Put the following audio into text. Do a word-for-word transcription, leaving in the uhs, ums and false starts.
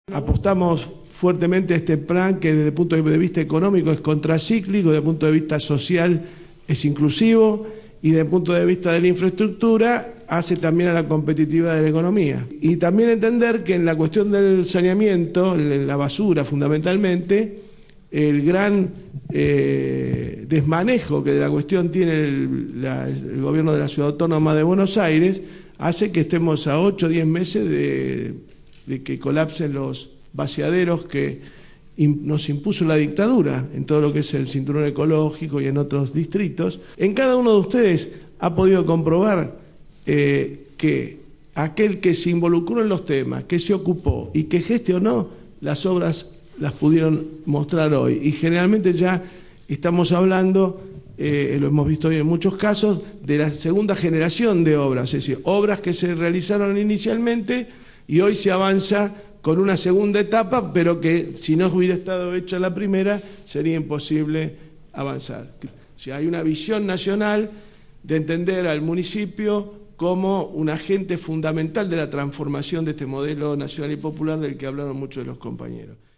Apostamos fuertemente a este plan que desde el punto de vista económico es contracíclico, desde el punto de vista social es inclusivo y desde el punto de vista de la infraestructura hace también a la competitividad de la economía. Y también entender que en la cuestión del saneamiento, en la basura fundamentalmente, el gran eh, desmanejo que de la cuestión tiene el, la, el gobierno de la Ciudad Autónoma de Buenos Aires hace que estemos a ocho o diez meses de, de que colapsen los vaciaderos que in, nos impuso la dictadura en todo lo que es el cinturón ecológico y en otros distritos. En cada uno de ustedes ha podido comprobar eh, que aquel que se involucró en los temas, que se ocupó y que gestionó las obras las pudieron mostrar hoy. Y generalmente ya estamos hablando, eh, lo hemos visto hoy en muchos casos, de la segunda generación de obras, es decir, obras que se realizaron inicialmente y hoy se avanza con una segunda etapa, pero que si no hubiera estado hecha la primera, sería imposible avanzar. O sea, hay una visión nacional de entender al municipio como un agente fundamental de la transformación de este modelo nacional y popular del que hablaron muchos de los compañeros.